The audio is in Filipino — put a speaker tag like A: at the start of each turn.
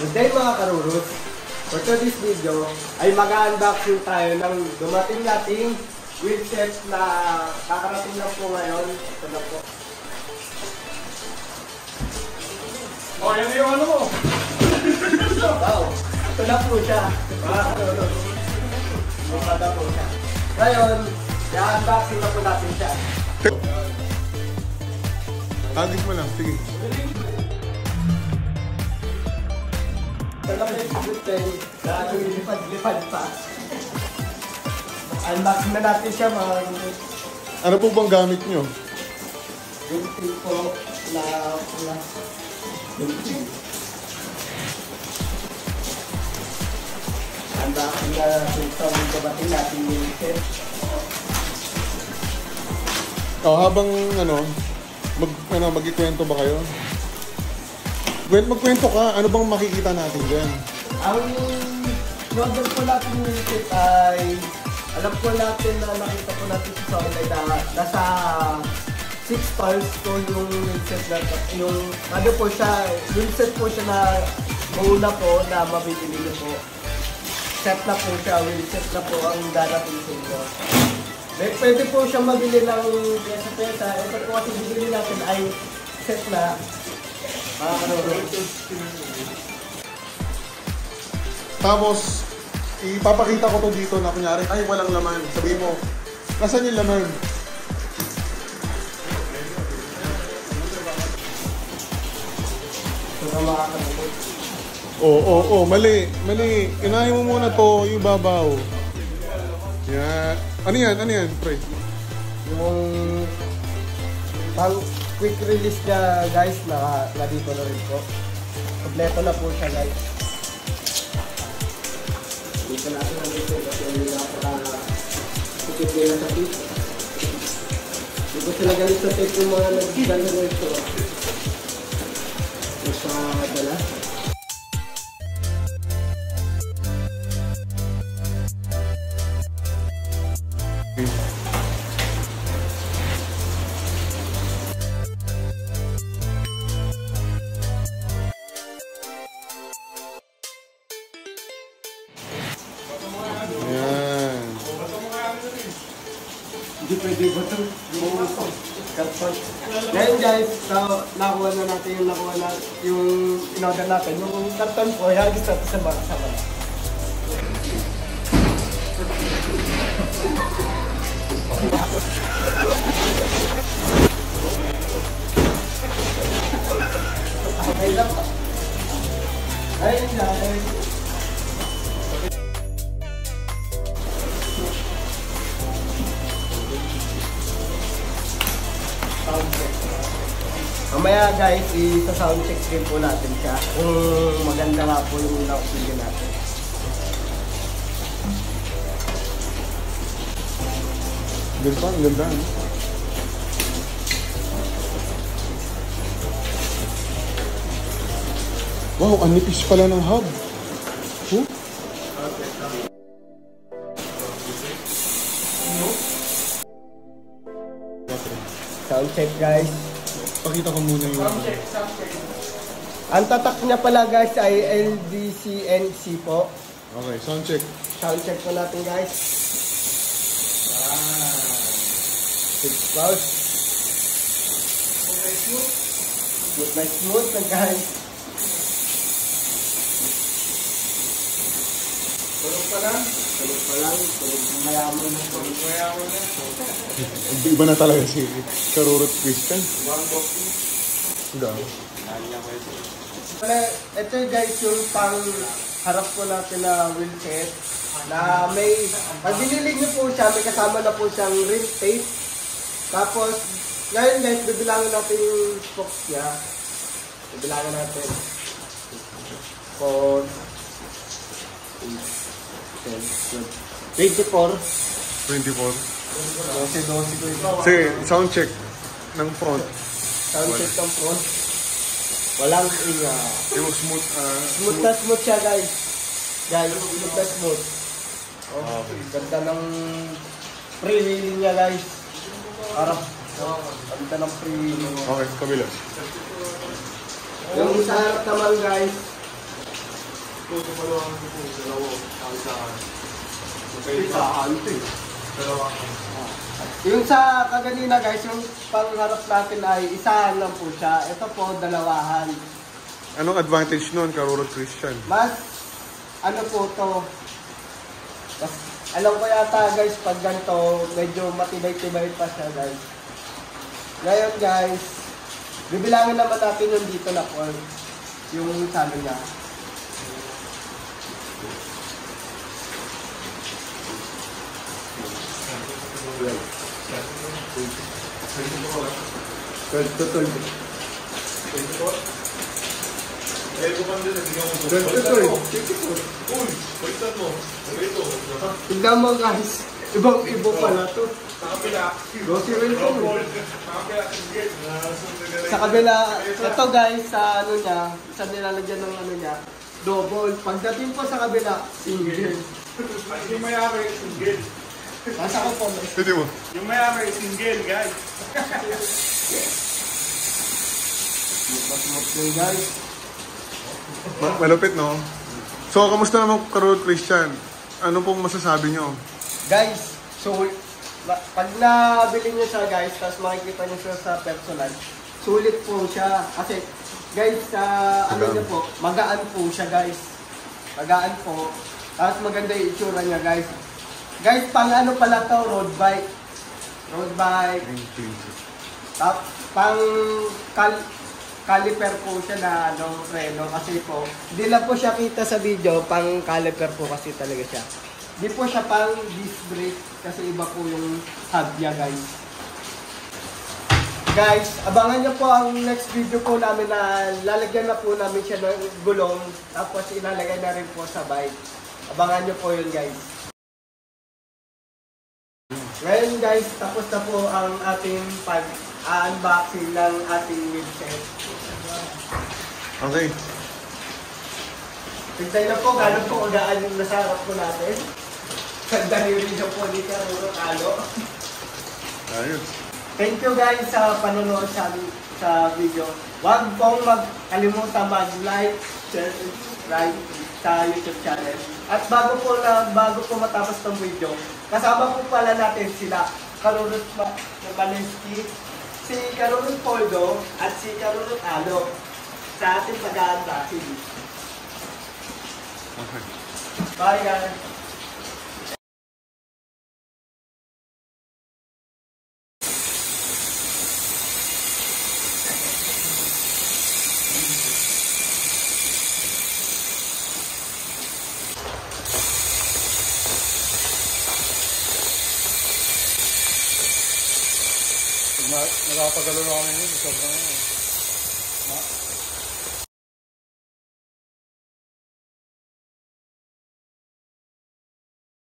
A: Good day mga karurus! For today's video ay mag-unboxing tayo ng dumating nating wheelset na kakarating lang po ngayon. Ito na po.
B: Oh, yan yung ano mo!
A: Wow! Ito na po siya. Mga karurus. Ito na po siya. Ngayon, i-unboxing na po natin siya.
C: Agis mo lang, sige.
A: Ito na po yung wheelset na lipad-lipad pa. Unboxing na natin siya mga karurus.
C: Ano po bang gamit nyo?
A: Wheelset po na unboxing na itong dumating natin wheelset.
C: Habang magkikwento ba kayo? Magkwento ka, ano bang makikita natin dyan?
A: Ang model po natin wheelset ay alam po natin na nakita po natin sa online na nasa 6 pounds po yung wheelset na yung ano po siya, wheelset po siya na mauna po na mabibili niyo po. Set na po siya, wheelset na po ang darating sa inyo. Pwede po siyang mabili ng pesa-pesa. Ito po kasi bibili natin ay set na.
C: Tapos, ipapakita ko to dito na kunyari, ay walang laman. Sabihin mo, nasaan yung laman? Mali. Inahin mo muna to, yung babaw. Yan. Ano yan, pre?
A: Yung pang quick release niya guys, na dito na rin po. Kompleto na po siya guys. Dito natin ang dito kasi hindi napaka-sikip nila sa tape. Hindi ko sila galit sa tape yung mga nag-ganda na ito. Mas makakadala. Hindi pwede ba ito? Karton. Ngayon guys, nakuha na natin yung in-order natin. Yung karton po, ihagis natin sa baka sa bala. Okay lang pa. Ayun guys. Mamaya guys, isa-sound check din po natin siya kung maganda nga po yung na-opinion natin.
C: Ang ganda. Wow, ang nipis pala ng hub. Huh?
A: Sound check guys.
C: Pakita ko muna yung...
B: Sound check.
A: Ang tatak niya pala guys ay LDCNC po.
C: Okay, sound check.
A: Sound check po natin guys. 6 pounds. Smooth na guys.
B: Tulog pa lang.
A: Tulog mayaman na.
C: Iba na talaga si Karurot Christian.
A: Ito guys yung pang harap po natin na wheelset na may pag binilig niyo po siya, may kasama na po siyang rim tape. Tapos ngayon guys, bibilangin natin yung spokes niya. Bibilangin natin 4 8 10 24
C: 24.
A: 12 ko ito.
C: Sige, sound check ng front.
A: Sound check ng front. Walang
C: Yung smooth.
A: smooth na smooth siya guys. Smooth na smooth. Ganda ng pre-wheeling niya guys. Harap. Ganda ng pre-wheeling.
C: Okay, kabila.
A: Yung sa harap naman guys,
B: Ito sa palawan ko po, dalawa. Isa.
A: Isa, ano ito eh.
B: Dalawa.
A: Yung sa kaganina guys, yung pangharap natin ay isa lang po siya. Ito po, dalawahan.
C: Anong advantage nun, Karurot Christian?
A: Mas, ano po to, mas, alam ko yata guys, pag ganito, medyo matibay-tibay pa siya guys. Ngayon guys, bibilangin naman natin yung dito na cord. Yung sabi niya.
B: Eh, kung din, hindi ako Uy, balitan mo. Ito.
A: Tignan mo guys, ibang-ibo pala to.
B: Sa kabila.
A: Grocery ko.
B: Sa kabila, singgit.
A: Sa kabila, ito guys, sa ano niya, sa nilalagyan ng ano niya, double. Pagdating po sa kabila, single.
B: At yung mayari, single.
A: Nasa ko po.
C: Pwede mo.
B: Yung mayari, single, guys.
A: Mas yun guys.
C: Malupit, no? So, kamusta naman, Karurot Christian? Ano pong masasabi nyo?
A: Guys, so, pag nabili nyo siya guys, tapos makikita nyo siya sa personal, sulit po siya. Kasi, guys, sa ano nyo po, magaan po siya guys. Magaan po. Tapos maganda yung itsura niya guys. Guys, pang ano pala to, road bike. Road bike. Tapos, pang caliper po siya na ano, preno. Kasi po, hindi lang po siya kita sa video, pang caliper po kasi talaga siya. Hindi po siya pang disc brake kasi iba po yung hub niya guys. Guys, abangan nyo po ang next video po namin na lalagyan na po namin siya ng gulong tapos ilalagay na rin po sa bike. Abangan nyo po yun guys. Ngayon guys, tapos na po ang ating unboxing ng ating wheelset.
C: Okay.
A: Tignan na po, gano'n po kagaan yung nasa harap po natin. Dahil rin po ni Karurot Alo.
C: Ayos.
A: Thank you guys sa panonood sa video. Huwag pong magkalimutan mag-like, share, and subscribe sa YouTube channel. At bago po matapos ng video, kasama po pala natin sila Karurot Malinski, si Karurot Poldo, at si Karurot Alo sa ating pag-unboxing.
C: Okay.
A: Bye guys!
B: Nakapagalo na kami yun. Sobrang